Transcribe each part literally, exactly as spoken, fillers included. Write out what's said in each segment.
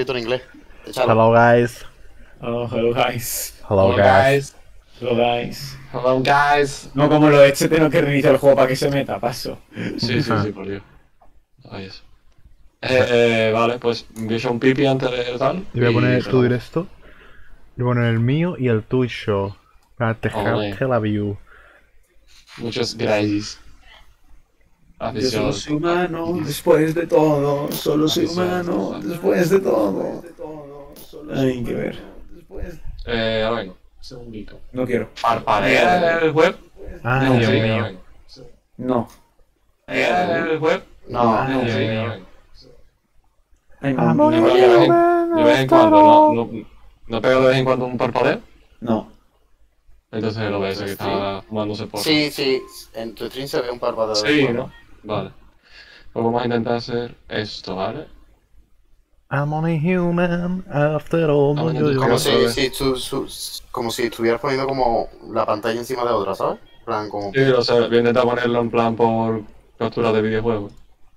escrito en inglés. Échalo. Hello guys. Oh, hello guys. Hello, guys. Hello guys. Hello, guys. No, como lo he hecho, tengo que reiniciar el juego para que se meta, paso. Sí, sí, sí, por Dios. Ahí es. Eh, vale, pues empiezo un pipi antes de tal. Yo voy a poner y- tu directo. Yo voy a poner el mío y el tuyo. Para Ole. dejarte la view. Muchas gracias. Yo Afición. solo soy humano, después de todo. Solo soy humano, después de todo. Hay que ver. Eh, ahora vengo. Un segundito. No quiero. Parpadea el web. Ah, No, Dios sí, mío. ahora vengo. No. Parpadea el web. No, No, Dios sí, mío. ahora vengo. Ay, Ah, no. De No. vez en- de vez en cuando, no, no, no pego de vez en cuando un parpadeo. No. Entonces lo ves que está fumándose por. Sí, sí, en tu stream se ve un parpadeo. de Sí, fuego. ¿no? Vale. Pues vamos a intentar hacer esto, ¿vale? I'm only human after all. Ah, No, yo, yo, Como Yo- si, si tu- su- como si estuvieras poniendo como la pantalla encima de otra, ¿sabes? En plan, como... Sí, o sea, voy a intentar ponerlo en plan por captura de videojuego.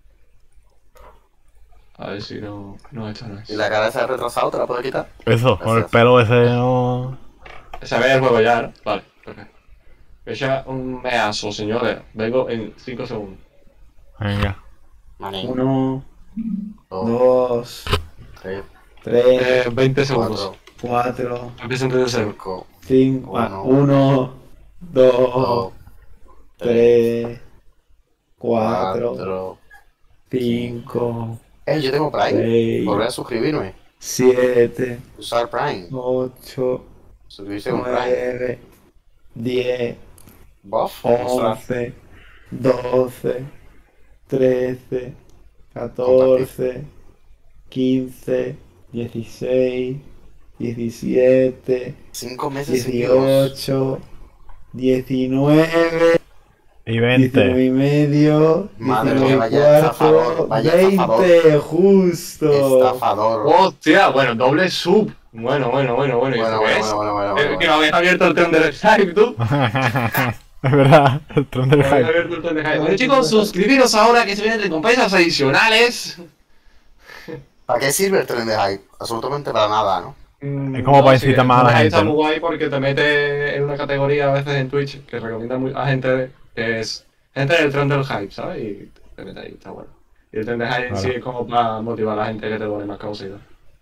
A ver si no, no esto no es. Y la cara esa retrasado, ¿te la puedes quitar? Eso, con el Gracias. pelo ese no. Se ve el juego ya, ¿no? Vale, perfecto. Echa un meazo, señores. Vengo en cinco segundos. Venga. Manín. Uno, Dos, dos, tres, tres, Eh, veinte segundos. cuatro, cuatro, Empieza desde cero. cinco, cinco. ah, Uno. Uno, dos, dos, tres, cuatro, cuatro... cinco, Eh, yo tengo Prime. seis, Volver a suscribirme. siete, Usar Prime. ocho, Suscribirse con Prime. nueve, diez, Buff. Mostrar. once, doce, trece, catorce, quince, dieciséis, diecisiete, Cinco meses seguidos. dieciocho, diecinueve, Y diecinueve veinte. y medio, Madre diecinueve mía, y vaya estafador, cuarto, vaya veinte, justo. Estafador. ¡Hostia! Bueno, doble sub. Bueno, bueno, bueno, bueno. ¿Y Bueno, esto bueno, qué es? bueno, bueno, bueno, Eh, bueno, Que me habías abierto el tren del hype, tú. Es verdad, el tren del Me habías hype. abierto el tren del hype. Bueno, chicos, suscribiros ahora que se vienen recompensas adicionales. ¿Para qué sirve el tren de hype? Absolutamente para nada, ¿no? Mm, Es como para sí, incitar más a la el hype gente, Está ¿no? muy guay porque te mete en una categoría a veces en Twitch que recomienda muy- a gente que es gente del tren del hype, ¿sabes? Y te mete ahí, está bueno. Y el tren del hype en sí Claro. es como para motivar a la gente que te pone más causidad.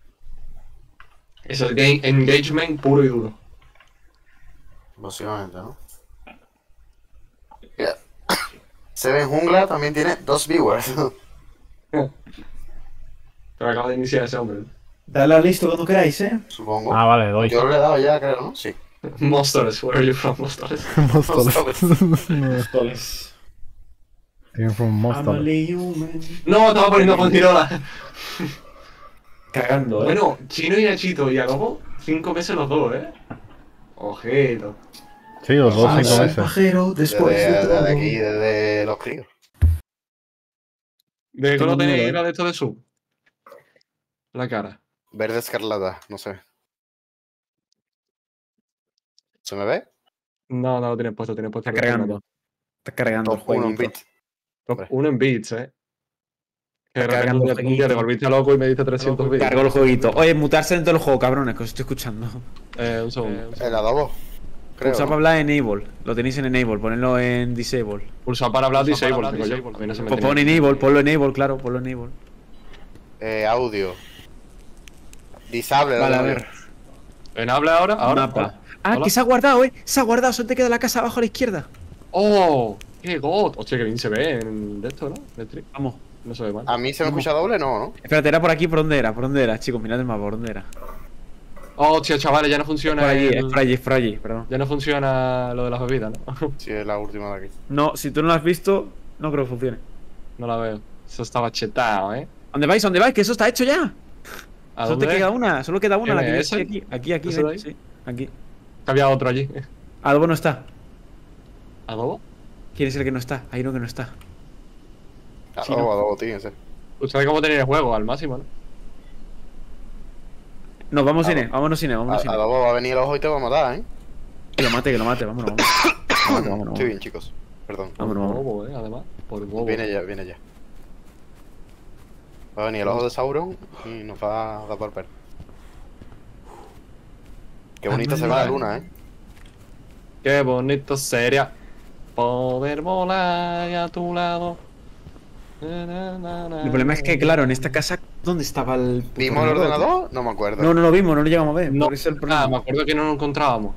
Es el game engagement puro y duro. Básicamente, ¿no? Mira. Seven Jungla también tiene dos viewers. Pero acaba de iniciar ese hombre. Dale a listo cuando queráis, ¿eh? Supongo. Ah, vale, doy. Yo lo he dado ya, creo, ¿no? Sí. Monsters, where are you from, Monsters? Toles. Tiene from I'm Monster. only human. No, estaba poniendo Fontirola. Cagando, ¿eh? Bueno, Chino y Nachito y Agobo, cinco meses los dos, ¿eh? Ojito. Sí, los dos Ah, cinco soy meses. pajero después Desde, de todo. desde aquí, desde los críos. ¿De qué Tengo color tenéis miedo, la ¿eh? de esto de sub? La cara. Verde escarlata, no sé. ¿Se me ve? No, no lo tienes puesto, tienes puesto. Está el cargando. Está cargando el Top uno en jueguito. bit. Top uno en bits, ¿eh? Que de Está repente cargando un día, el un día te jueguito. volviste loco y me diste trescientos bits. Cargo el jueguito. Oye, mutarse dentro del juego, cabrones, que os estoy escuchando. Eh, un segundo. El adobo. Creo. Pulsar para hablar enable. Lo tenéis en enable, ponedlo en disable. Pulsar para hablar disable, tengo yo. A mí no se me Pues tiene. pon enable, ponlo enable, claro, ponlo enable. Eh, audio. Disable. Vale, a audio. ver. ¿En habla ahora? ¿Ahora? Mapa. Hola. Ah, Hola. que se ha guardado, eh. Se ha guardado, solo te queda la casa abajo a la izquierda. ¡Oh! ¡Qué god! Hostia, que bien se ve en de esto, ¿no? De stream. Vamos. No se ve mal. ¿A mí se me escucha doble? No, ¿no? Espérate, era por aquí, ¿por dónde era? ¿Por dónde era? Chicos, mirad el mapa, ¿por dónde era? Oh, hostia, chavales, ya no funciona. Por allí, el- es por allí, es por allí, perdón. Ya no funciona lo de las bebidas, ¿no? Sí, es la última de aquí. No, si tú no lo has visto, no creo que funcione. No la veo. Eso estaba chetado, ¿eh? ¿Dónde vais? ¿Dónde vais? Que eso está hecho ya. ¿A Solo te dónde? queda una, solo queda una, la que ¿Tiene yo ese? estoy aquí. Aquí, aquí, ¿Ese ven, de ahí? sí, aquí. Había otro allí. Adobo no está. ¿Adobo? ¿Quién es el que no está? Hay uno que no está. Sí, Adobo, ¿no? adobo, tío, ese. Ustedes cómo tenéis el juego, al máximo, ¿no? Nos vamos Adobo. cine, vámonos cine, vámonos cine. Adobo va a venir el ojo y te va a matar, ¿eh? Que lo mate, que lo mate, vámonos, vámonos. Vámonos, vámonos, Estoy vámonos. bien, chicos. Perdón. Vámonos, vámonos. Bobo, ¿eh? Además. Por bobo. Viene ya, viene ya. Va a venir el ojo de Sauron y nos va a dar por perder. Qué bonita se ve la luna, ¿eh? Qué bonito sería poder volar a tu lado. El problema es que, claro, en esta casa, ¿dónde estaba el puto ¿Vimos el ordenador? No me acuerdo. No, no lo vimos, no lo llegamos a ver. No, por eso el ah, problema. me acuerdo que no lo encontrábamos.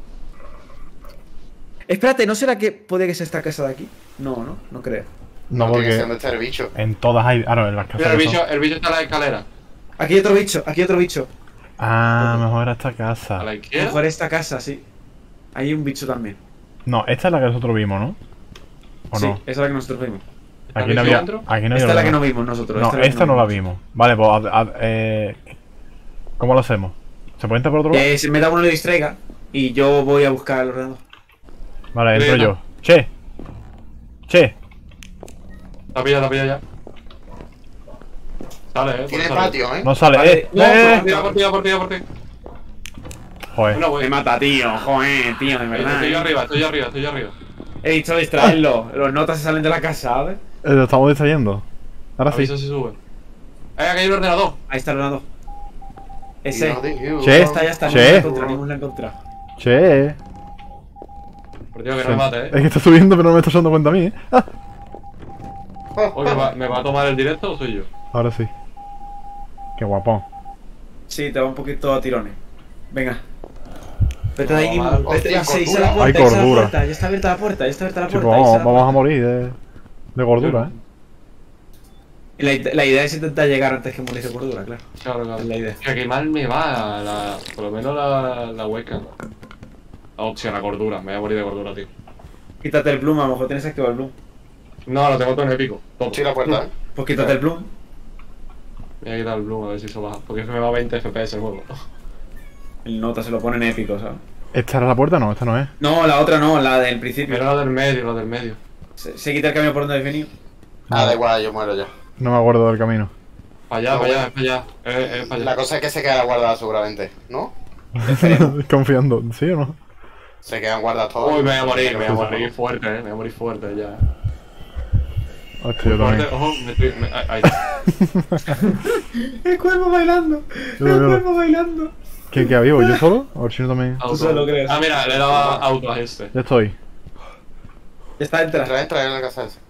Espérate, ¿no será que puede que sea esta casa de aquí? No, no, no creo. No, No, tiene que ser porque donde está el bicho. en todas hay. Ah, no, en las Mira, casas. el que son- bicho, el bicho está en la escalera. Aquí hay otro bicho, aquí hay otro bicho. Ah, mejor era esta A la casa. izquierda. Mejor esta casa, sí. Hay un bicho también. No, esta es la que nosotros vimos, ¿no? ¿O Sí, no? esa es la que nosotros vimos. ¿Está Aquí el no bicho había. dentro? Aquí no había Esta es la que no ordenador. vimos nosotros. No, es la esta que no la vimos. Vale, pues. a- a- eh, ¿Cómo lo hacemos? ¿Se puede entrar por otro lado? Eh, si me da uno le distraiga y yo voy a buscar el ordenador. Vale, entro Venga. yo. Che. Che. La pilla, la pilla ya. Sale, eh. Tiene sale. patio, ¿eh? No sale. Vale, ¡Eh! no, ¡Eh! Por ti, por ti, por ti, por ti. Joder. Bueno, voy. Me mata, tío. Joder, tío, de verdad. Estoy yo eh. arriba, estoy yo arriba, estoy yo arriba. He dicho distraerlo. Los notas se salen de la casa, ¿sabes? Eh, Lo estamos distrayendo. Ahora sí. Avisa si sube. Eh, aquí hay un ordenador. Ahí está el ordenador. Ese. You know the you. Che. Ya está, ya está. Che. No la he encontrado, no la he encontrado. Che. Por Dios, que no me mate, eh. Es que está subiendo, pero no me está dando cuenta a mí, ¿eh? Ah, Oye, ¿me va, ¿me va a tomar el directo o soy yo? ahora sí. Qué guapón. Sí, te va un poquito a tirones. Venga. Vete de ahí, No, mal. vete, Hostia, se hizo cordura. la puerta, Hay hizo la cordura. puerta, ya está abierta la puerta, ya está abierta la Chicos, puerta. vamos, hizo la vamos a puerta. morir de, de gordura, ¿eh? Y La, ide- la idea es intentar llegar antes que morir de cordura, claro. Claro, claro. Es la idea. Hostia, que mal me va la, por lo menos la, la webcam. Hostia, la cordura, me voy a morir de cordura, tío. Quítate el bloom, a lo mejor tienes activado el bloom. No, lo tengo todo en épico. Todo. Sí, la puerta, ¿eh? Pues quítate el bloom. Me voy a quitar el bloom a ver si eso baja. Porque es que me va a veinte F P S el juego. El nota se lo pone en épico, ¿sabes? ¿Esta era la puerta? No, esta no es. No, la otra no, la del principio. Pero la del medio, la del medio. Se, se quita el camino por donde habéis venido. Ah, da igual, yo muero ya. No me acuerdo del camino. Para allá, No, para allá, bueno. es para allá. Eh, eh, para allá. La cosa es que se quedan guardadas seguramente, ¿no? Confiando, ¿sí o no? Se quedan guardadas todas. Uy, me voy a morir, me voy a morir fuerte, eh. Me voy a morir fuerte ya. Hostia, yo Fuerte, también. ojo, me estoy. Me, ahí, ahí está. El cuervo bailando. Yo lo veo. bailando. ¿Quién queda vivo? ¿Yo solo? A ver si no también. Auto. solo lo crees. Ah, mira, le he dado a auto a este. Ya estoy. Ya está, entra. Entra, entra en la casa esa.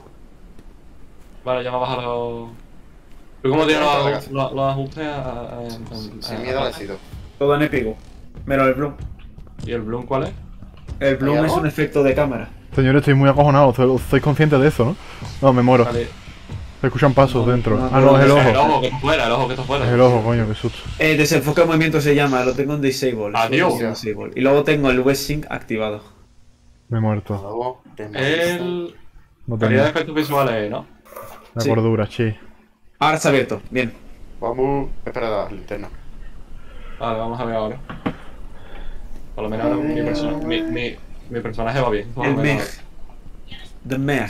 Vale, ya me ha bajado. ¿Tú cómo tienes Entra en la los, casa. los, los ajustes a, a- a- Sin a- miedo a- al éxito. Todo en épico. Menos el bloom. ¿Y el bloom cuál es? El bloom ¿Hay es algo? un efecto de cámara. Señor, estoy muy acojonado. Soy, soy consciente de eso, ¿no? No, me muero. Vale. Se escuchan pasos No, dentro. no, ah, no, es el no, El ojo. ojo que está fuera, el ojo que está fuera. Es el ojo, coño, qué susto. Eh, desenfoque de movimiento se llama, lo tengo en disable. Adiós. Lo tengo en disable. Y luego tengo el web sync activado. Me he muerto. Luego, te moriste. El. No Calidad de tengo efectos visuales, ¿no? la sí. cordura, che. Ahora está abierto, bien. Vamos. Espera la linterna. Vale, vamos a ver ahora. Por lo menos ahora mi, persona, mi, mi, mi personaje va bien. Por lo El menos. Meg. The Meg.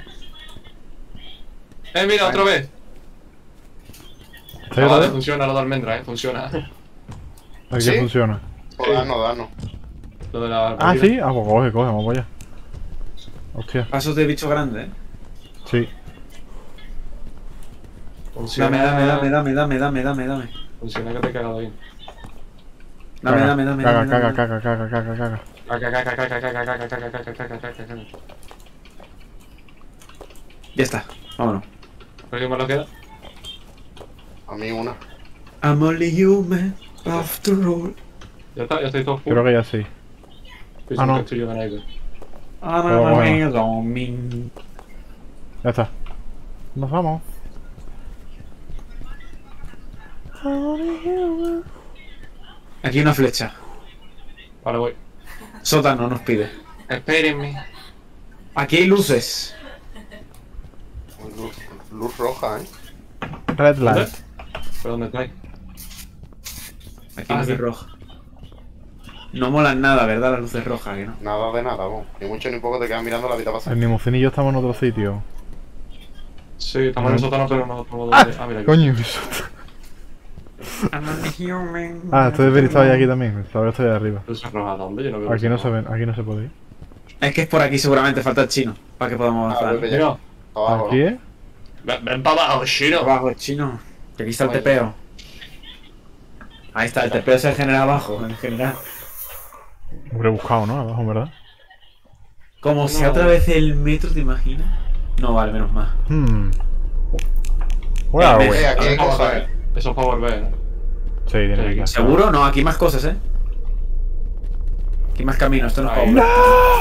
Eh, mira, otra vez. ¿Está Ah, vale, bien? funciona lo de almendra, eh, funciona. Aquí ¿Sí? funciona. Pues danos, danos. Lo de la. Ah, sí. Ah, pues coge, coge, vamos para allá. Hostia, Pasos de bicho grande, eh. sí. Funciona. Dame, dame, dame, dame, dame, dame, dame. Funciona que te he cagado bien. Dame, Caga, dame, dame, Caga, dame, caga, dame. caga, caga, caga, caga. Caca, caca, caca, caca, caca, caca, caca, caca, caca, caca. Ya está, vámonos. ¿Por qué me lo queda? A mí una. I'm only human, after all. Ya está, ya estoy todo full. Creo que ya sí. Estoy Ah, no. sin castillo de naipe. I'm Oh, bueno. only human. Ya está. Nos vamos. Aquí una flecha. Vale, voy. Sótano nos pide. Espérenme. Aquí hay luces. Luz, luz roja, ¿eh? Red ¿Dónde? light. ¿Pero dónde estáis? Aquí Ah, luces sí. rojas. No molan nada, ¿verdad? Las luces rojas, que no. Nada de nada, vamos. Ni mucho ni poco te quedas mirando la vida pasar. El Nimucín y yo estamos en otro sitio. Sí, estamos en el sótano, pero no estamos ¡Ah! donde. Ah, mira aquí. Coño, qué susto. I'm only human. Ah, ustedes ven, estaba aquí también. Estaba estoy de arriba. Luces rojas, ¿dónde? Yo no veo Aquí no luces se rojas. ven, aquí no se puede ir. Es que es por aquí seguramente falta el chino. Para que podamos Ah, avanzar. vuelve ya. Mira, Abajo. ¿Aquí es? Ven, ven para abajo, chino. Abajo, chino. Que aquí está el tepeo. Ahí está, el tepeo se genera abajo, en general. Muy rebuscado, ¿no? Abajo, ¿verdad? Como sea otra vez el metro, ¿te imaginas? No, vale, menos mal. Hmm. Where are Eh, we? Eh, aquí hay Vamos a cosas, ver. eh. Eso es para volver, ¿no? Sí, tiene Sí, que ir. ¿Seguro? No, aquí hay más cosas, ¿eh? Aquí hay más caminos, esto no es para Ahí. volver.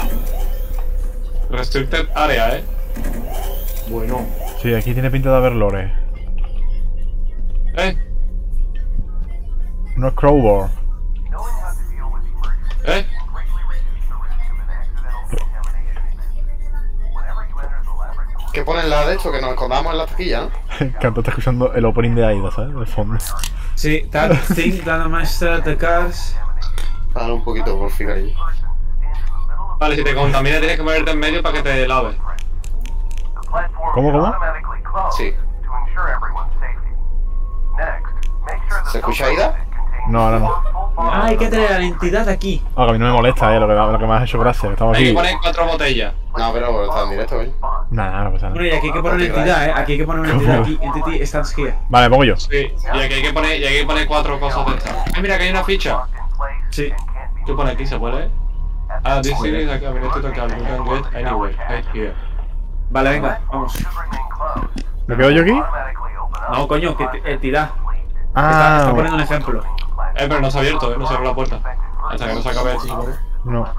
Restricted area, ¿eh? Bueno. Sí, aquí tiene pinta de haber lore. ¿Eh? No es crowbar. ¿Eh? ¿Qué ponen la de esto? Que nos escondamos en la taquilla, ¿no? Canto está escuchando el opening de Aida, ¿sabes? De fondo. Sí, that thing, that master, the cars. Para un poquito por ficar ahí. Vale, si te contamina tienes que ponerte en medio para que te laves. ¿Cómo, cómo? Sí. ¿Se escucha Aida? No, ahora no. Ah, hay que tener la entidad aquí. Ah, que a mí no me molesta, eh, lo que, lo que me has hecho gracia. que Estamos Hay que aquí. poner cuatro botellas. No, pero está en directo, ¿eh? Nada, nada, no pasa Bueno, y nada. aquí hay que poner una entidad, ¿eh? Aquí hay que poner una entidad aquí. Entity stands here. Vale, pongo yo. Sí, y aquí hay que poner, y aquí hay que poner cuatro cosas de estas. Eh, mira que hay una ficha. Sí. ¿Qué pone aquí? ¿Se puede? Ah, this thing is a cabinet to tocar. You can get anywhere. Right here. Vale, venga, vamos. ¿Me quedo yo aquí? No, coño, que te- entidad. Está, Ah, está poniendo un ejemplo. Eh, pero no se ha abierto, eh. No se abre la puerta. Hasta que no se acabe esto, supongo. no.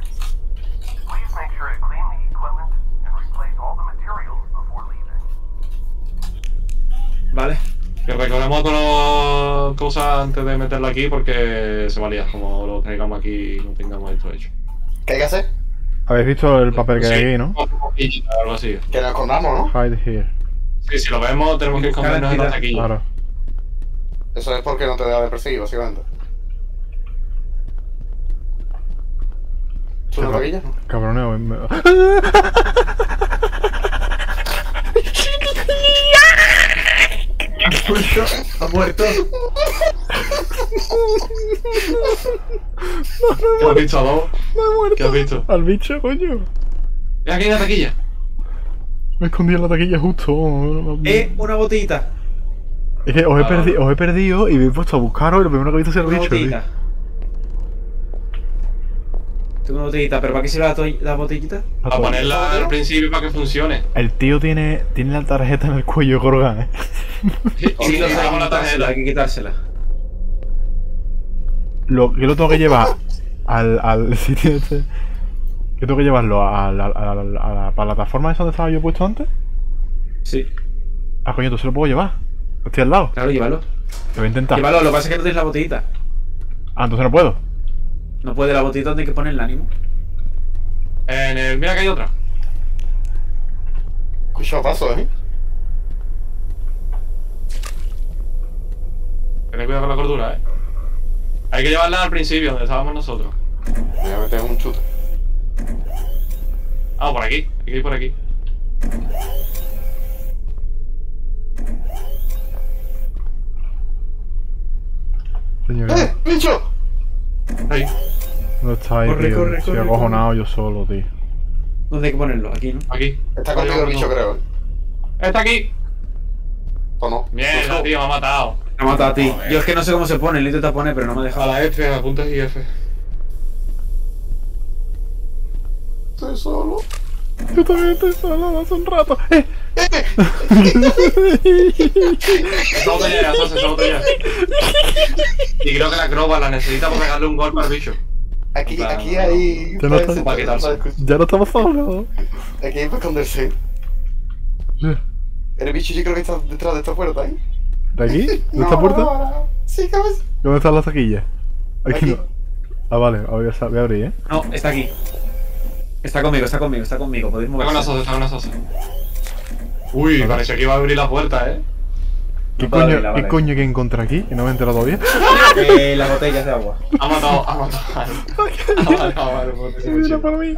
Vale. Que recordemos todas las cosas antes de meterlo aquí porque se valía, como lo traigamos aquí y no tengamos esto hecho. ¿Qué hay que hacer? Habéis visto el papel que hay aquí, ¿no? Sí, algo así. Que nos escondamos, ¿no? Hide here. Sí, si lo vemos tenemos que Buscar escondernos en la entidad. taquilla. Claro. Eso es porque no te deja de perseguir, básicamente. ¿Tú no taquilla? Cabroneo. me- Ha muerto. Ha muerto. ¿Qué has visto, Lobo? Me he muerto. ¿Qué has visto? Al bicho, coño. Mira, aquí hay una taquilla. Me escondí en la taquilla justo. Eh, una botellita. Es que os he, Ah, perdi- vale. os he perdido y me he puesto a buscaros y lo primero que he visto es el Una bicho. botellita. tío. Tengo una botellita, pero ¿para qué sirve la, to- la botellita? Para ponerla al principio para que funcione. El tío tiene, tiene la tarjeta en el cuello colgada, eh. Sí, lo Y sé, hay con que la quitársela, tarjeta. hay que quitársela. Lo, yo lo tengo que llevar al, al sitio este. Yo tengo que llevarlo a, la- a la- a la plataforma esa donde estaba yo puesto antes. Sí, Ah, coño, tú se lo puedo llevar. Estoy al lado. claro, llévalo. Lo voy a intentar. Llévalo, lo que pasa es que no tienes la botellita. Ah, entonces no puedo. No puede la botellita donde hay que poner el ánimo. En el. Mira que hay otra. Escucha pasos, ¿eh? Tened cuidado con la cordura, eh. Hay que llevarla al principio, donde estábamos nosotros. Me voy a meter un chute. Ah, por aquí. Hay que ir por aquí. Señor, ¡Eh! ¡Bicho! Ahí. no está ahí, Corre, tío. corre, Estoy corre, acojonado yo solo, tío. ¿Dónde hay que ponerlo? Aquí, ¿no? Aquí. Está contigo el bicho, creo, ¿eh? Está aquí. ¿O no? Mierda, tío, me ha matado. Me ha matado a ti. Yo es que no sé cómo se pone, lo intento poner, pero no me ha A dejado. la F, apuntas y F. Estoy solo. Yo también estoy solo hace un rato. ¡Eh! Esa botella ya, entonces, esa botella. Y creo que la croba la necesita para pegarle un golpe al bicho. Aquí, Va, aquí va, hay... Ya no está- para quitarse. Ya no estamos solos. Aquí hay para esconderse. El bicho yo creo que está detrás de esta puerta, ¿eh? ¿De aquí? ¿De No, esta puerta? no, no. Sí, cabeza. ¿Dónde están las taquillas? Aquí, Aquí. no. Ah, vale, voy a, voy a abrir, ¿eh? No, está aquí. Está conmigo, está conmigo, está conmigo. Podéis Está con la moverse. sosa, está con la sosa. Uy, parecía que iba a abrir la puerta, eh. ¿Qué No puedo coño, abrirla, ¿qué vale. coño que encontré aquí? Que no me he enterado todavía. Eh, las botellas de agua. Ha matado, ha matado. Ha matado, ha matado. Mira para mí.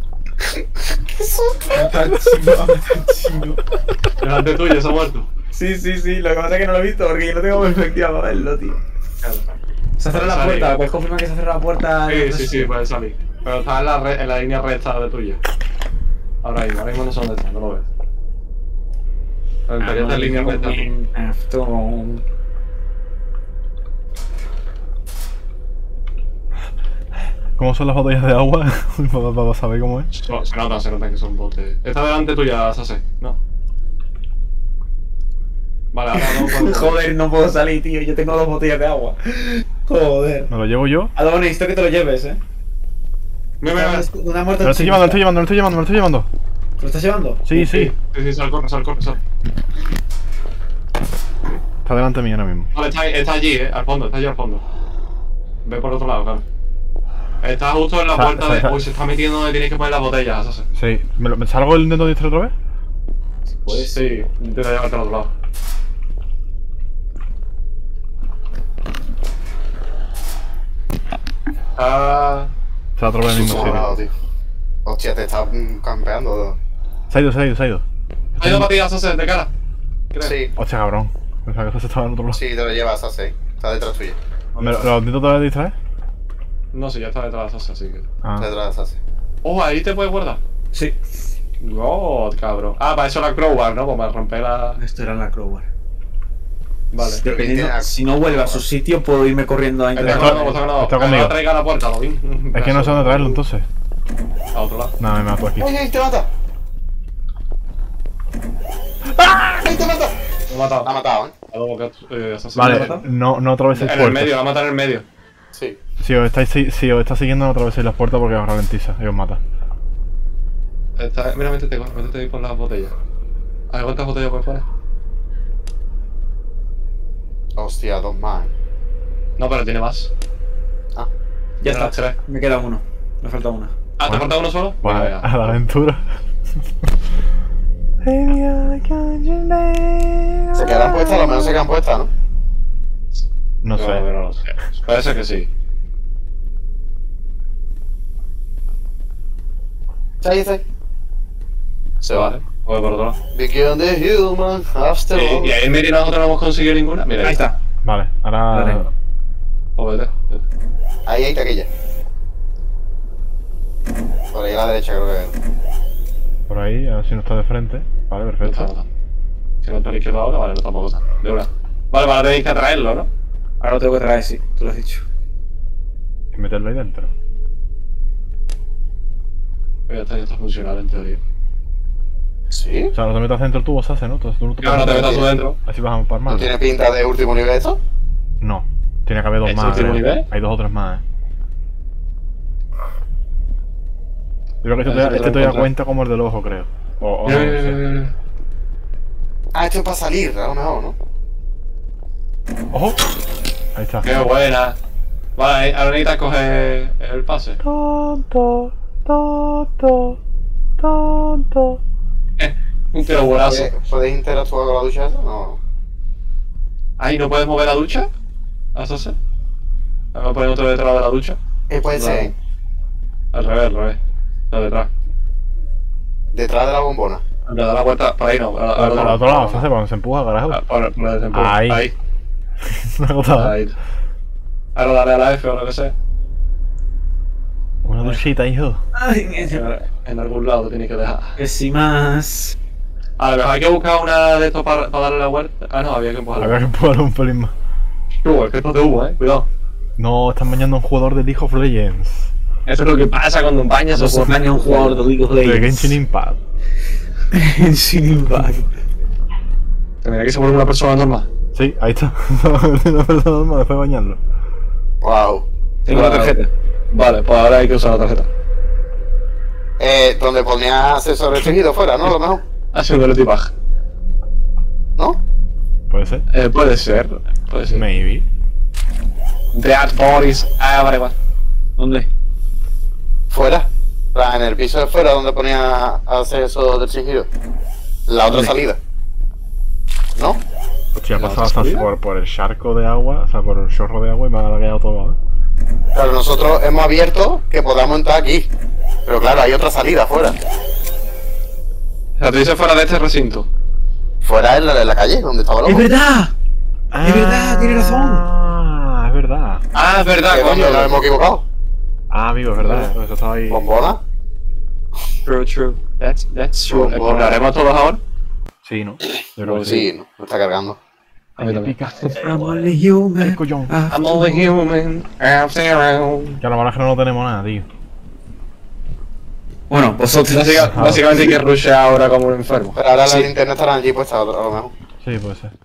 Tan chino, tan chino. Delante tuyo, se ha muerto. Sí, sí, sí. Lo que pasa es que no lo he visto porque yo no tengo perspectiva para verlo, tío. Se ha cerrado la Puede puerta, salir. ¿puedes confirmar que se ha cerrado la puerta? Sí, sí, sí, puede salir. Pero está en la, re- en la línea recta de tuya. Ahora mismo, ahora mismo no sé dónde está, no lo veo. Debería estar en línea recta. After all. ¿Cómo son las botellas de agua? para, para saber cómo es. Se se nota, se nota que son botes. Está delante tuya, Sase, ¿no? Vale, ahora no puedo. Joder, no puedo salir, tío. Yo tengo dos botellas de agua. Joder. ¿Me lo llevo yo? Algo necesito que te lo lleves, eh. Mira, mira, mira. Una muerte. Me lo estoy llevando, me lo estoy llevando, me lo estoy llevando, me lo estoy llevando. ¿Te lo estás llevando? Sí, sí. Sí, sí, sal, corre, sal, corre, sal. Está delante mío ahora mismo. Vale, está, está allí, eh, al fondo, está allí al fondo. Ve por otro lado, claro. Está justo en la Sa- puerta sa- de. sa- Uy, se está metiendo donde tienes que poner las botellas, Sase. Sí. ¿Me, lo- me salgo el intento distraer otra vez? Pues sí, intenta llevarte al otro lado. Ah. Está otra vez en el mismo Sobrado, sitio. tío. Hostia, te está mm, campeando. Se ha ido, se ha ido, se ha ido. ¿Ha ido para ti, Sase, de cara? Creo. Sí, Hostia, cabrón. Pensaba que se estaba en otro lado. sí, te lo llevas a seis. Está detrás tuya. ¿Me lo, lo intento otra vez distraer? No, sí, ya está detrás de Sase, así que. Ah. Está detrás de Sase. Oh, ahí te puedes guardar. Sí. God, cabrón. Ah, para eso la crowbar, ¿no? Como para romper la. Esto era la crowbar. Vale. Dependiendo, tiene- si no vuelve a su sitio, puedo irme corriendo a Está intentar. ganado, está ganado. está Que no conmigo. la traiga a la puerta, ¿lo vi? Es que no sé dónde traerlo entonces. A otro lado. Nada, me mato aquí. ¡Ay, ay, te mata! ¡Ah! ¡Ay, te mata! Lo he matado. La ha matado, ¿eh? A dos bocas, eh, asesino. ¿Lo he Vale, matado? no, no atraveséis En el medio, puertas. la mata en el medio. Sí. Si os, estáis, si, si os está siguiendo, no atraveséis las puertas porque os ralentiza y os mata. Está, mira, métete, métete ahí por las botellas. ¿Hay cuántas botellas por fuera? Hostia, dos más. ¿eh? No, pero tiene más. Ah, Ya Tiene está. las tres. Me queda uno. Me falta una. Ah, ¿te Bueno. falta uno solo? Bueno, Venga, a la aventura. se quedan puestas, a lo menos se quedan puestas, ¿no? No ya. sé. No, no lo sé. Parece que sí. Está ahí, está ahí. Se Vale. va. Voy por otro lado. Beyond the human, after all. ¿Y, y ahí en Miri nosotros no hemos conseguido ninguna? Mira, Ahí está. Vale, ahora. Vale. Pues vete, vete. Ahí hay taquilla. Por ahí a la derecha creo que. Por ahí, a ver si no está de frente. Vale, No está, perfecto. no está. Si no está a la izquierda ahora, vale, no tampoco está. De una. Vale, vale, tenéis que traerlo, ¿no? Ahora lo tengo que traer, sí. Tú lo has dicho. Y meterlo ahí dentro. Ya está, ya está funcional en teoría. ¿Sí? O sea, no te metas dentro tú, vos haces, ¿no? Entonces tú no te Claro, no te metas tú dentro. Así vas a par ¿No más. tiene pinta de último nivel esto? No. Tiene que haber dos ¿Es más. último eh. nivel? Hay dos o tres más, eh. Yo creo que este, Eso te, te lo este te da encuentras. cuenta como el del ojo, creo. O, o no, Mira, no mira, sé. mira, mira. Ah, esto es para salir, a lo mejor, ¿no? ¡Ojo! Ahí está. Qué buena. Vale, ahora necesitas coger el pase. Tonto, tonto, tonto. Eh, un tiro buenazo. ¿Puedes- ¿Podéis interactuar con la ducha esa? No. Ahí, ¿no puedes mover la ducha? ¿Vas a hacer? Vamos a poner otro detrás de la ducha. Eh, puede ser, ¿eh? Al revés, al revés. La detrás. Detrás de la bombona. Le da la vuelta, por ahí no. Al, al, Al al, otro lado, se hace cuando se empuja, carajo. al- por- por el tiempo. Ahí. Ahí. Una gota. Ahí. Ahora dale a la F o lo que sea. Una duchita, hijo. Ay, En, en algún lado te tienes que dejar. que si más. A lo mejor hay que buscar una de estos para, para darle la vuelta. Ah, no, había que empujarla. Había que empujarlo un pelín más. Uh, es que esto es de humo, eh. Cuidado. No, están bañando a un jugador de League of Legends. Eso es lo que pasa cuando bañas Eso se daña un jugador de League of De Legends. Genshin Impact. Genshin Impact. Tendría que ser por una persona normal. Sí, ahí está. Una persona normal después de bañarlo. Wow. Tengo la tarjeta. Vale, pues ahora hay que usar la tarjeta. Eh, donde ponía acceso restringido fuera, ¿no? A lo mejor. Haciendo el equipaje. ¿No? Puede ser. Eh, puede ser. Puede ser. Maybe. Dead bodies everywhere. ¿Dónde? Fuera. O sea, en el piso de fuera donde ponía acceso restringido. La otra ¿Dónde? salida. ¿No? Hostia, ha ¿La pasado hasta salida? por, por el charco de agua, o sea, por el chorro de agua y me ha quedado todo, ¿eh? Claro, nosotros hemos abierto que podamos entrar aquí. Pero claro, hay otra salida fuera. O sea, te dice fuera de este recinto. Fuera en la, en la calle, donde estaba el ¡Es loco. verdad! Es verdad, tiene razón. Ah, es verdad. Ah, es verdad, ¿Que coño. dónde nos hemos equivocado? Ah, amigo, es verdad. Eso estaba ahí. ¿Bombona? True, true. That's, that's true. Bueno, bueno. ¿Exploraremos todos ahora? Sí, ¿no? Yo creo Creo que que sí, no, lo está cargando. A mí Ay, me también. pica. I'm only human. Ay, collón. Ah, I'm only human after all. Que a lo mejor es que no tenemos nada, tío. Bueno, vosotros. Básica- Básicamente hay que rushear ahora como un enfermo. Pero ahora Sí. la linterna estará allí puesta a lo mejor. Sí, puede ser.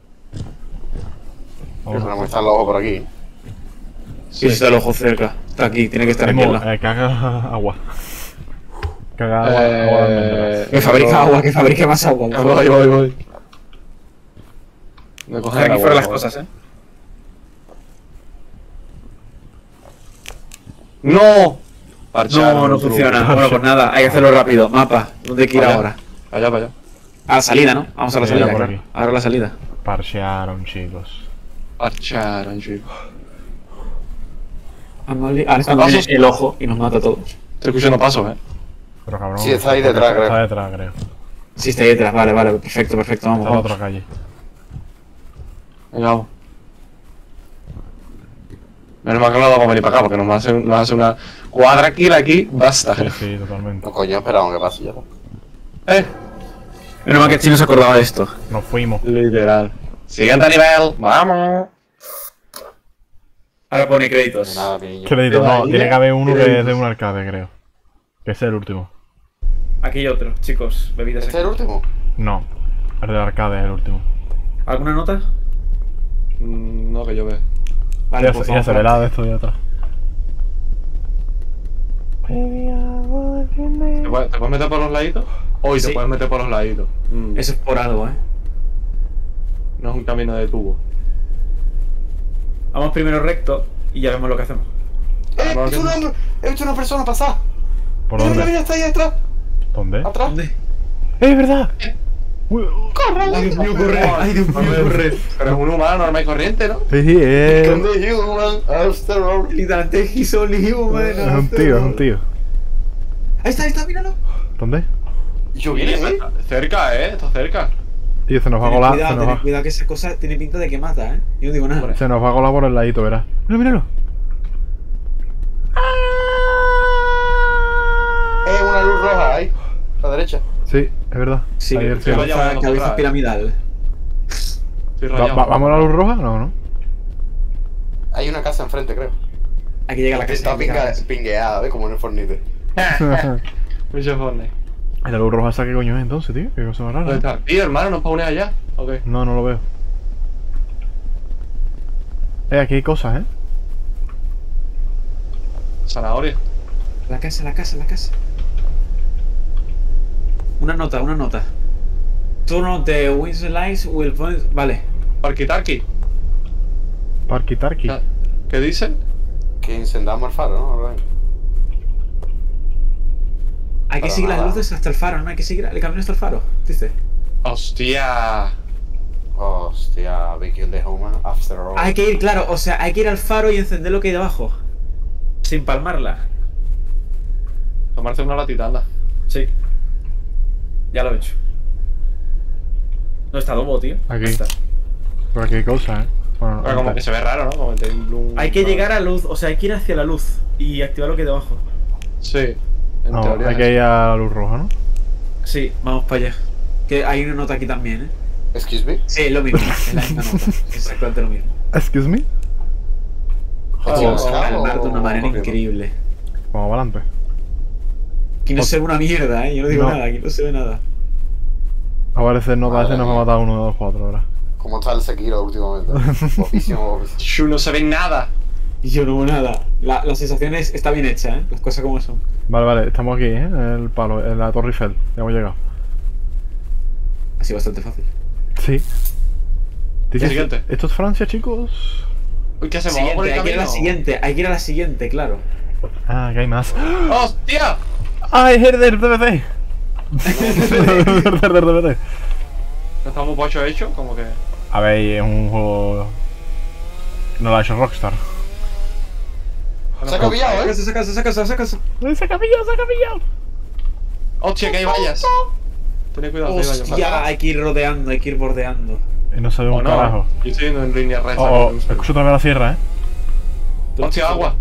Pero no me están los ojos por aquí. Sí, está el ojo cerca. Está aquí, tiene que estar aquí al Primo, lado. eh, caga agua. Caga agua, agua de Eh, almendras. Que fabrica agua, que fabrique más agua. por favor. Voy, voy, voy. Me coge Aquí la fuera las huevo. cosas, eh. ¡No! Parcharon No, no el truco. funciona. Bueno, pues nada, hay que hacerlo rápido. Mapa, ¿dónde hay que ir Vaya. ahora? Para allá, para allá. A la salida, ¿no? Vamos a la Sí, salida, por claro. aquí. Ahora la salida. Parchearon, chicos. Parcharon, chicos. Ahora es cuando Pasos. viene el ojo y nos mata a todos. Estoy escuchando pasos, eh. Pero cabrón. Sí, está ahí detrás, está, creo. Está detrás, creo. Sí, está ahí detrás, vale, vale, perfecto, perfecto, vamos, Está en la vamos. otra calle. Venga, vamos. Menos mal que no nos vamos a venir para acá porque nos va a hacer, nos va a hacer una cuadra kill aquí, basta. Sí, sí, totalmente. No, coño, esperamos que pase ya. Eh, Menos mal que Chino se acordaba de esto. Nos fuimos. literal. Siguiente nivel, vamos. Ahora pone De créditos. nada, piño. Crédito, Pero no, ahí tiene ya- que haber uno que créditos. es de un arcade, creo. Que ese es el último. Aquí hay otro, chicos, bebidas ¿Este es el aquí. último? No, el del arcade es el último. ¿Alguna nota? Mm, no, que yo vea. Vale, ya pues se, ya vamos se para verá de adelante. esto de atrás. ¿Te puedes, te puedes meter por los laditos? Hoy Sí. te puedes meter por los laditos. Mm, Eso es por algo, eh. No es un camino de tubo. Vamos primero recto y ya vemos lo que hacemos. ¡Eh! Ah, no, He visto que- una, he visto una persona pasar. ¿Por Mira, mira, dónde? mira, está ahí detrás. ¿Dónde? Atrás. ¿Dónde? ¡Eh, es verdad! Uy, Ay, Dios mío, corre. Ay, Dios mío, corre. Pero es un humano normal y corriente, ¿no? Sí, sí, es, Con the human after all. Literalmente, he's only human. es un tío, es un tío. Ahí está, ahí está, míralo. ¿Dónde? Yo vine, ¿eh? Está cerca, eh, está cerca. Tío, se nos va a Tened colar, se cuidado, nos tened va, cuidado que esa cosa tiene pinta de que mata, eh. Yo no digo nada. se nos va a colar por el ladito, verás. Míralo, míralo. Eh, una luz roja ahí. A la derecha. Sí, es verdad. Sí, Ahí el sí, cielo. vaya. cabeza, vamos cabeza atrás. piramidal. Estoy Va- rayado. va- ¿Vamos a la luz roja? No, no. Hay una casa enfrente, creo. Hay que llegar a la casa. Está hay que llegar a la pinga- casa. pingueada, ¿ves? Como en el Fortnite. Mucho Fortnite. ¿Y la luz roja esa qué coño es entonces, tío? Qué cosa más rara. ¿Dónde ¿eh? está? Tío, hermano, ¿nos paunes allá? Ok. No, no lo veo. Eh, aquí hay cosas, ¿eh? Zanahoria. La casa, la casa, la casa. Una nota, una nota. Turn on the Windsor lights will point... Vale. Parquitarqui. Parky Tarky. ¿Qué- ¿Qué dicen? Que encendamos el faro, ¿no? Algo ahí. Hay que Para seguir las nada. luces hasta el faro, ¿no? Hay que seguir el camino hasta el faro, dice. Hostia. Hostia, we killed the human after all. Hay que ir, claro, o sea, hay que ir al faro y encender lo que hay debajo. Sin palmarla. Tomarse una latita, anda. Sí. Ya lo he hecho. ¿Dónde está Lobo, tío? Aquí. Ahí está. Por aquí hay cosas, ¿eh? Bueno, Pero como que se ve raro, ¿no? Como que tiene un... Hay que llegar a luz, o sea, hay que ir hacia la luz y activar lo que hay debajo. Sí. En no, teoría. hay que ir a la luz roja, ¿no? Sí, vamos para allá. Que hay una nota aquí también, ¿eh? Excuse me. Sí, es lo mismo, es la misma nota. Es exactamente lo mismo. Excuse me. Joder, Vamos ¿buscamos a calmar de una o manera corriendo? increíble. Vamos para adelante. Aquí no se ve una mierda, ¿eh? Yo no digo No. nada, aquí no se ve nada. A parecer nota Madre ese nos va a mía. matar uno de los cuatro ahora. ¿Cómo está el Sekiro últimamente? Guapísimo, guapísimo. Shu, no se ve nada. Y yo no veo nada. La, la sensación es, está bien hecha, ¿eh? Las cosas como son. Vale, vale, estamos aquí, ¿eh? En el palo, en la Torre Eiffel. Ya hemos llegado. Ha sido bastante fácil. Sí. Dice, Siguiente. ¿esto es Francia, chicos? Uy, ¿qué hacemos? ¿Vamos por Siguiente, el hay que ir a la camino? siguiente, hay que ir a la siguiente, claro. Ah, que hay más. ¡Hostia! ¡Ay, es del D V D! Del D V D. ¿No estamos pocho hecho? Como que... A ver, es un juego... No lo ha hecho Rockstar. Se ha pillado, ¿eh? Saca, saca, saca, saca, saca. ¡Se ha capillado, se ha capillado! ¡Hostia, que hay vallas! Tened cuidado, que hay vallas. Hostia, hay que ir rodeando, hay que ir bordeando. Y no se ve O un no, carajo. yo estoy yendo en línea recta. Oh, oh, no sé. escucho otra vez la sierra, ¿eh? ¡Hostia, agua!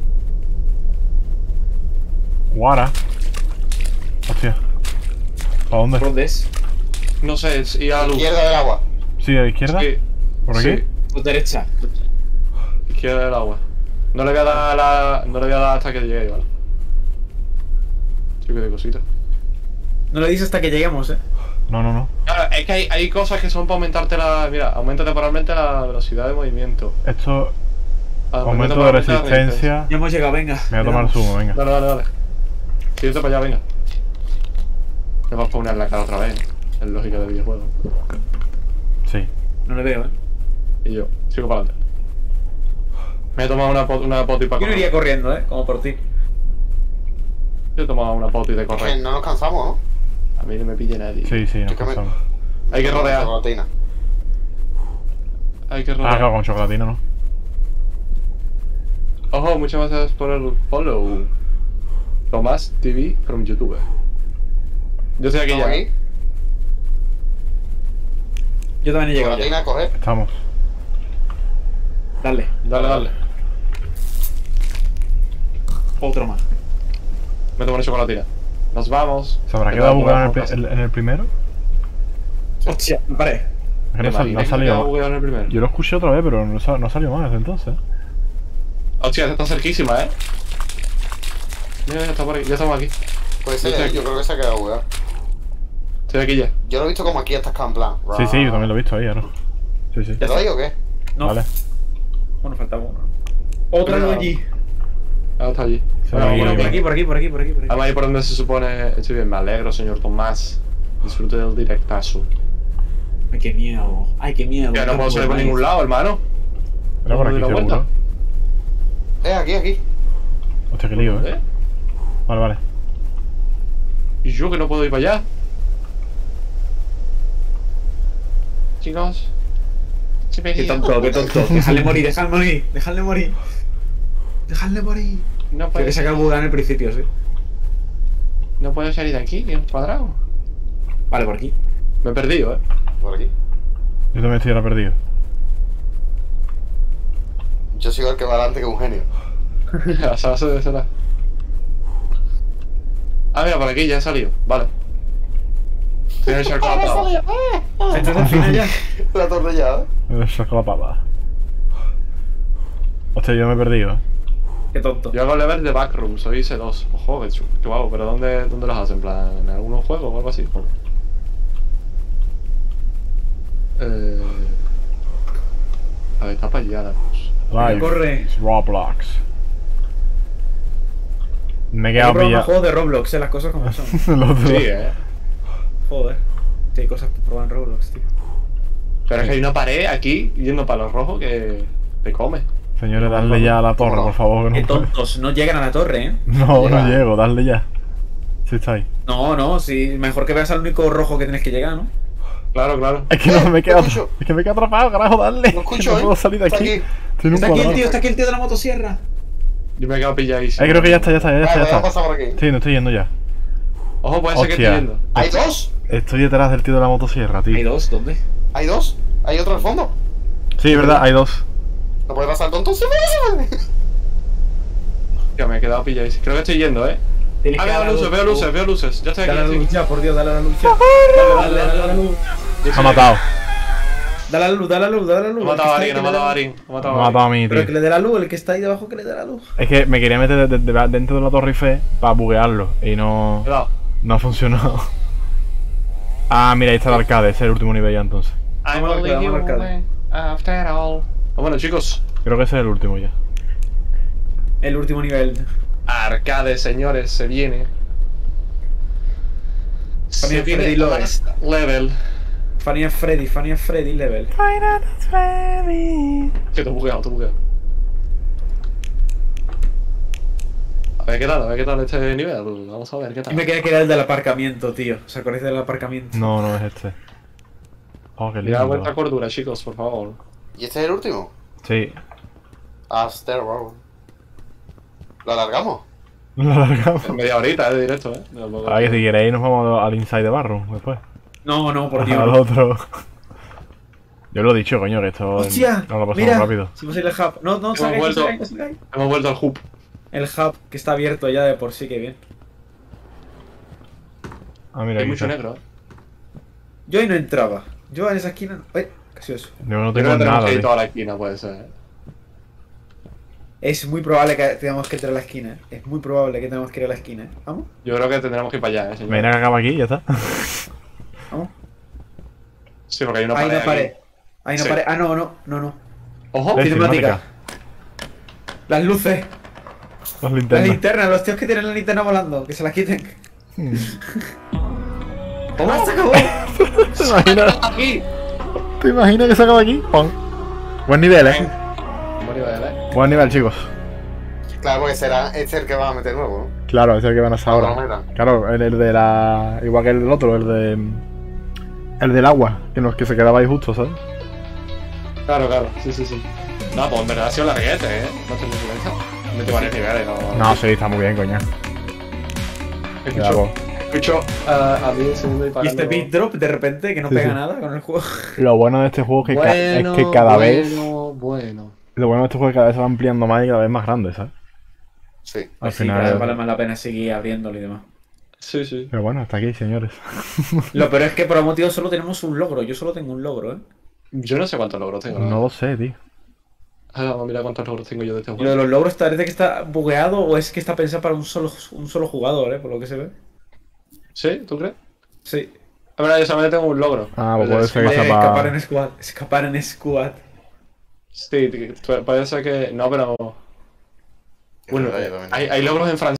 Guara. Hostia. ¿Para dónde? ¿Por dónde es? No sé, es ir a la luz. Izquierda del agua. Sí, a la izquierda. Sí, ¿Por aquí? sí, Por derecha. izquierda del agua. No le voy a dar a la... No le voy a dar hasta que llegue, ¿vale? Chico de cosita. No lo dices hasta que lleguemos, eh. No, no, no. Claro, es que hay, hay cosas que son para aumentarte la... Mira, aumenta temporalmente la velocidad de movimiento. Esto. Aumenta Aumento de temporalmente la resistencia. Ya hemos llegado, venga. Me voy a tomar zumo, venga. Dale, dale, dale. Síguete para allá, venga. Me vas a poner la cara otra vez. Es lógica de videojuego. Sí. No le veo, eh. Y yo, sigo para adelante. Me he tomado una, pot una poti para Yo no correr. iría corriendo, eh. Como por ti. Yo he tomado una poti de Es que correr. no nos cansamos, ¿no? A mí no me pille nadie. Sí, sí, nos Es que me- pasamos. Hay que rodear. Chocolatina. Hay que Ah, rodear. claro, con chocolatina, ¿no? Ojo, muchas gracias por el follow. Tomás T V from YouTube. Yo estoy aquí ¿Estamos ya. aquí? Yo también he llegado ya. Chocolatina, coger. Estamos. Dale. Dale, dale. Otro más. Me tomo una chocolatina. Nos vamos. ¿Se habrá ¿Qué quedado tal? bugueado en el, ¿Cómo pri- vas? en el primero? Hostia, me paré. Es que ¿Te no, sal- no imaginas ha que me quedaba salido. bugueado en el primero? Yo lo escuché otra vez, pero no, sa- no salió más desde entonces. Hostia, está cerquísima, eh. Mira, mira, está por aquí. Ya estamos aquí. Puede Yo ser, estoy aquí. yo creo que se ha quedado bugueado. Estoy aquí ya. Yo lo he visto como aquí atascado en plan. Sí, sí, yo también lo he visto ahí, ahora. Sí, sí. ¿Te doy o qué? No. Vale. Bueno, faltaba uno. Otro Mira. luz allí. Ah, está allí. Se Bueno, ve bueno, ahí, Por bien. aquí, por aquí, por aquí, por aquí, por aquí. Vamos ahí por donde se supone. Estoy bien, me alegro, señor Tomás. Disfrute del directazo. Ay, qué miedo. Ay, qué miedo. Ya no puedo salir por ningún lado, hermano. Era por ¿Dónde aquí, doy la seguro. vuelta? Eh, aquí, aquí. Hostia, qué lío, eh. ¿Eh? Vale, vale. Y yo que no puedo ir para allá. Chicos. Se me Qué guía. tonto, qué tonto. Dejadle morir, dejadle morir, dejadle morir. Dejadle morir. No Creo puedo, que saca el Buda en el principio, sí. no puedo salir de aquí, en cuadrado. Vale, por aquí. Me he perdido, eh. Por aquí. Yo también estoy ahora perdido. Yo sigo el que va adelante que un genio. La salsa de será. Ah, mira, por aquí ya he salido. Vale. Tiene el charco atado. ¿Estás al final ya? La torre ya, ¿eh? Me saco la papa. Hostia, yo me he perdido, eh. Qué tonto. Yo hago level de backroom, soy C dos. Ojo, qué chu- qué guapo, pero ¿dónde, ¿dónde los hacen? ¿En plan, en algún juego o algo así? ¿O? Eh... A ver, está para allá la luz. Live. corre. Roblox. Me he Hay que quedado probar más pillado. juegos de Roblox, eh, las cosas como son. Lo otro. Sí, eh. Joder. Sí, hay cosas que probar en Roblox, tío. Pero es que hay una pared aquí, yendo para los rojos, que te come. Señores, dadle ya a la torre, no? por favor. que Qué no, puedo. tontos, no llegan a la torre, eh. no, no Llega. llego, dadle ya. Sí está ahí. No, no, sí, mejor que veas al único rojo que tienes que llegar, ¿no? Claro, claro. Es que Eh, no me he quedado. lo escucho. Es que me he quedado atrapado, carajo, dale. Lo escucho, no ¿eh? puedo salir de Está aquí. aquí. Estoy en un Está aquí el cuadrado. tío, está aquí el tío de la motosierra. Yo me he quedado pilladísimo. Eh, creo que ya está, ya está, ya está, Vale, ya vamos a está. pasar por aquí. Sí, no estoy yendo ya. Ojo, puede ser que Hostia. estoy yendo. ¿Hay dos? Estoy detrás del tío de la motosierra, tío. Hay dos, ¿dónde? ¿Hay dos? ¿Hay otro al fondo? Sí, es verdad, hay dos. ¿No puede pasar tonto? ¡Sí, me Que me he quedado pilladísimo. Creo que estoy yendo, eh. Tienes Ah, que veo dar la luces, luz. veo luces, veo luces. Ya estoy aquí. Dale a la ya luz estoy ya, por Dios, dale a la luz ya. aquí. Dale, dale, dale a la luz. Yo Ha soy- matado. Dale a la luz, dale a la luz, dale a la luz. Ha El matado que a está Arin, ahí, ha que le matado a dé- Arin. Ha Me matado ha a matado a Arin. mí, Pero tío. que le dé la luz, el que está ahí debajo que le dé la luz. Es que me quería meter de- de- de- dentro de la torre Eiffel para buguearlo y no, Cuidado. no ha funcionado. Ah, mira, ahí está el arcade, ese es el último nivel ya entonces. I'm Vamos al only arcade, vamos al arcade. human after all. Ah, bueno, chicos. Creo que ese es el último ya. El último nivel. Arcade, señores, se viene. Se También viene Freddy Lowe. last level. Fanny and Freddy, Fanny and Freddy level. Que te he bugueado, te he bugueado. A ver qué tal, a ver qué tal este nivel. Vamos a ver qué Y tal. me queda que era el del aparcamiento, tío. ¿Os acordáis del aparcamiento? No, no es este. Oh, qué Mira la vuelta lindo. cordura, chicos, por favor. ¿Y este es el último? Sí. After Road. ¿Lo alargamos? Lo alargamos. Media horita, eh, de directo, eh. Tampoco- Ahora que si queréis nos vamos al Inside de Barroom después. No, no, por Dios. Al otro. Yo lo he dicho, coño, que esto ¡Hostia! no lo pasamos Mira, rápido. si vos ir al hub. No, no, Hemos salgáis, no vuelto. salgáis, no salgáis. Hemos vuelto al hub. El hub que está abierto ya de por sí, que bien. Ah, mira, Hay aquí mucho está. negro. Yo ahí no entraba. Yo en esa esquina. ¡Ay! Casi eso. Yo no Yo tengo creo que tenemos nada, que ir tío. toda la esquina, puede ser. Es muy probable que tengamos que entrar a la esquina. Es muy probable que tengamos que ir a la esquina. ¿Vamos? Yo creo que tendremos que ir para allá, ¿eh, señor? Mira que acaba aquí y ya está. ¿Vamos? Sí, porque hay una Ahí pared no pared. aquí. Ahí no Sí. pared. Ah, no, no, no, no. ¡Ojo! Eh, Cinemática. Las luces. Las Las linternas. linternas. Los tíos que tienen la linterna volando. Que se las quiten. Hmm. ¡Oh, se acabó! ¿Te imaginas? ¡Aquí! ¿Te imaginas que se acaba aquí? Pon. Buen nivel, eh. Buen nivel, ¿eh? Buen nivel, chicos. Claro, porque será este es el que van a meter nuevo, ¿no? Claro, ese es el que van a hacer Ahora ahora. no metan. Claro, el, el de la. Igual que el otro, el de. El del agua, que no es que se quedaba ahí justo, ¿sabes? Claro, claro. Sí, sí, sí. No, pues en verdad ha sido larguete, ¿eh? No te mucho pensado. Mete varios niveles, no. No, sí, está muy bien, coña. Escucho, escucho uh, a mí el segundo Y disparando. este beat drop de repente que no Sí, pega sí. nada con el juego. Lo bueno de este juego es que, ca- Bueno, es que cada vez. bueno, bueno. Lo bueno de este juego es que cada vez se va ampliando más y cada vez más grande, ¿sabes? Sí. Al Sí, final. cada vez vale más la pena seguir abriéndolo y demás. Sí, sí. Pero bueno, hasta aquí, señores. Lo peor es que por algún motivo solo tenemos un logro. Yo solo tengo un logro, ¿eh? Yo no sé cuántos logros tengo. No lo sé, tío. Ah, vamos a mirar cuántos logros tengo yo de este Y lo de juego. los logros parece que está bugueado o es que está pensado para un solo, un solo jugador, ¿eh? Por lo que se ve. ¿Sí? ¿Tú crees? Sí. A ver, yo solamente tengo un logro. Ah, pues El de puede ser Eh, que sea escapar para. en squad. Escapar en squad. Sí, t- t- parece que. No, pero. Bueno, Es verdad, yo también. hay, hay logros en francés.